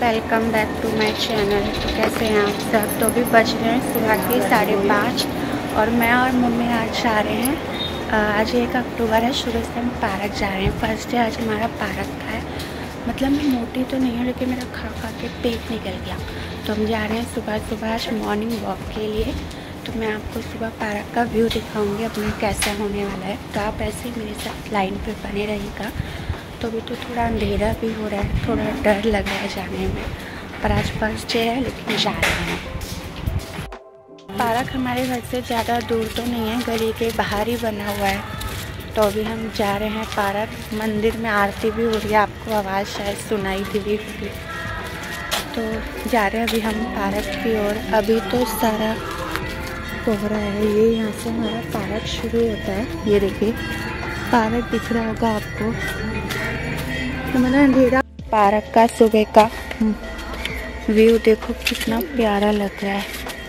Welcome back to my channel. तो कैसे हैं आप सब। तो अभी बज रहे हैं सुबह के 5:30 और मैं और मम्मी आज जा रहे हैं। आज 1 अक्टूबर है, सुबह से हम पार्क जा रहे हैं। फर्स्ट डे आज हमारा पार्क का है। मतलब मैं मोटी तो नहीं हूँ, लेकिन मेरा खा खा के पेट निकल गया। तो हम जा रहे हैं सुबह सुबह आज मॉर्निंग वॉक के लिए। तो मैं आपको सुबह पार्क का व्यू दिखाऊंगी अपना कैसा होने वाला है। तो आप ऐसे ही मेरे साथ लाइन पे बने रहिएगा। तो अभी तो थोड़ा अंधेरा भी हो रहा है, थोड़ा डर लग रहा है जाने में, पर आज फर्स्ट डे है लेकिन जा रहे हैं। पार्क हमारे घर से ज़्यादा दूर तो नहीं है, गली के बाहर ही बना हुआ है। तो अभी हम जा रहे हैं पार्क। मंदिर में आरती भी हो रही है, आपको आवाज़ शायद सुनाई दे रही होगी। तो जा रहे हैं अभी हम पार्क की ओर। अभी तो सारा कोहरा है। ये यहाँ से हमारा पार्क शुरू होता है। ये देखिए पार्क दिख रहा होगा आपको। तो मतलब अंधेरा। पार्क का सुबह का व्यू देखो कितना प्यारा लग रहा है।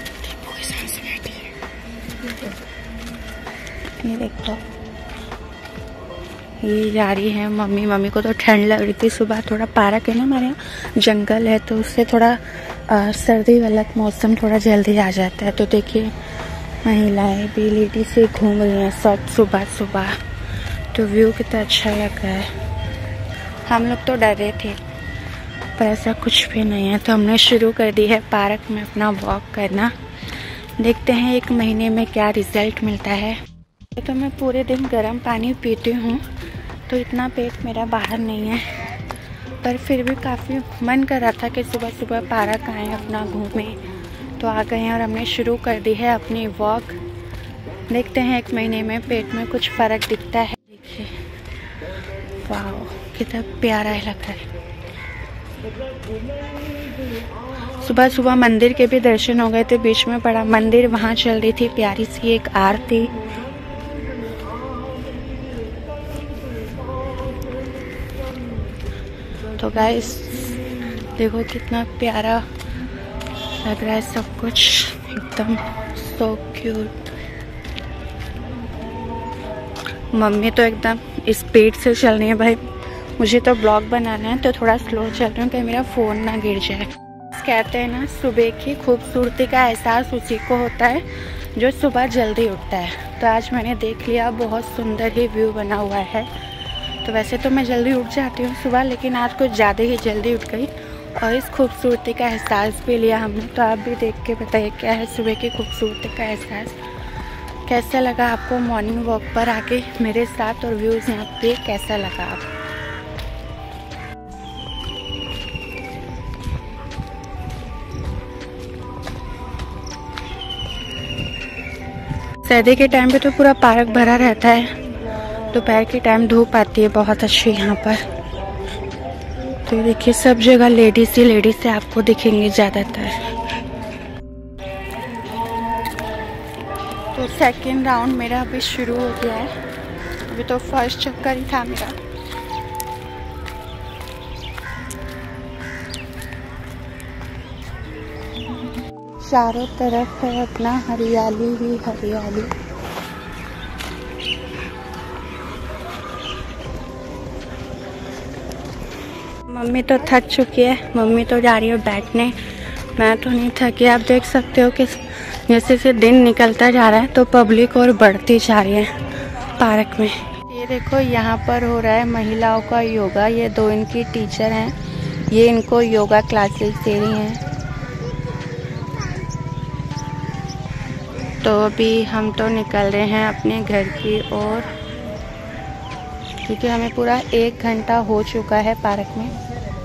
ये देखो, ये जा रही है मम्मी को तो ठंड लग रही थी सुबह। थोड़ा पार्क है ना हमारे यहाँ, जंगल है, तो उससे थोड़ा सर्दी वाला मौसम थोड़ा जल्दी आ जाता है। तो देखिए महिलाएं भी लेडी से घूम रही हैं सब सुबह सुबह। तो व्यू कितना अच्छा लग रहा है। हम लोग तो डरे थे, पर ऐसा कुछ भी नहीं है। तो हमने शुरू कर दी है पार्क में अपना वॉक करना। देखते हैं 1 महीने में क्या रिजल्ट मिलता है। तो मैं पूरे दिन गर्म पानी पीती हूँ, तो इतना पेट मेरा बाहर नहीं है, पर फिर भी काफ़ी मन कर रहा था कि सुबह सुबह पार्क आएँ, अपना घूमें। तो आ गए हैं और हमने शुरू कर दी है अपनी वॉक। देखते हैं 1 महीने में पेट में कुछ फ़र्क दिखता है। देखिए वाह कितना प्यारा लग रहा है। सुबह सुबह मंदिर के भी दर्शन हो गए थे। बीच में बड़ा मंदिर, वहाँ चल रही थी प्यारी सी एक आरती। तो गाइस देखो कितना प्यारा लग रहा है सब कुछ, एकदम सो क्यूट। मम्मी तो एकदम स्पीड से चल रही है। भाई मुझे तो ब्लॉग बनाना है, तो थोड़ा स्लो चल रही हूँ कि मेरा फ़ोन ना गिर जाए। कहते हैं ना, सुबह की खूबसूरती का एहसास उसी को होता है जो सुबह जल्दी उठता है। तो आज मैंने देख लिया, बहुत सुंदर ही व्यू बना हुआ है। तो वैसे तो मैं जल्दी उठ जाती हूँ सुबह, लेकिन आज कुछ ज़्यादा ही जल्दी उठ गई और इस खूबसूरती का एहसास भी लिया हमने। तो आप भी देख के बताइए क्या है सुबह की खूबसूरती का एहसास। कैसा लगा आपको मॉर्निंग वॉक पर आके मेरे साथ, और व्यूज़ यहाँ पे कैसा लगा आप। सर्दी के टाइम पे तो पूरा पार्क भरा रहता है। दोपहर के टाइम धूप आती है बहुत अच्छी यहाँ पर। तो देखिए सब जगह लेडीज ही लेडीज आपको दिखेंगे ज़्यादातर। तो सेकेंड राउंड मेरा अभी शुरू हो गया है। अभी तो फर्स्ट चक्कर ही था मेरा। चारों तरफ है अपना हरियाली ही हरियाली। मम्मी तो थक चुकी है, मम्मी तो जा रही है बैठने। मैं तो नहीं थकी। आप देख सकते हो कि जैसे जैसे दिन निकलता जा रहा है तो पब्लिक और बढ़ती जा रही है पार्क में। ये देखो यहाँ पर हो रहा है महिलाओं का योगा। ये 2 इनकी टीचर हैं, ये इनको योगा क्लासेस दे रही हैं। तो अभी हम तो निकल रहे हैं अपने घर की ओर, क्योंकि हमें पूरा 1 घंटा हो चुका है पार्क में।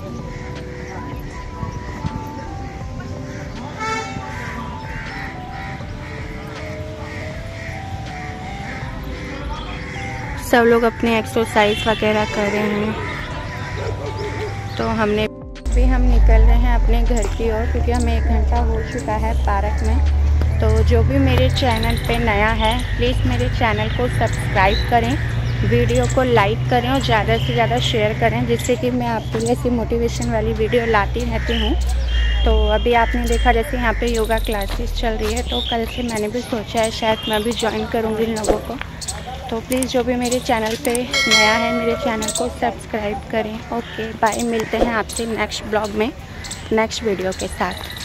सब लोग अपनी एक्सरसाइज वगैरह कर रहे हैं। तो हम निकल रहे हैं अपने घर की ओर, क्योंकि हमें 1 घंटा हो चुका है पार्क में। तो जो भी मेरे चैनल पे नया है, प्लीज़ मेरे चैनल को सब्सक्राइब करें, वीडियो को लाइक करें और ज़्यादा से ज़्यादा शेयर करें, जिससे कि मैं आपके लिए ऐसी मोटिवेशन वाली वीडियो लाती रहती हूँ। तो अभी आपने देखा जैसे यहाँ पे योगा क्लासेस चल रही है, तो कल से मैंने भी सोचा है शायद मैं भी ज्वाइन करूँगी इन लोगों को। तो प्लीज़ जो भी मेरे चैनल पे नया है, मेरे चैनल को सब्सक्राइब करें। ओके बाय, मिलते हैं आपसे नेक्स्ट ब्लॉग में। नेक्स्ट वीडियो के साथ।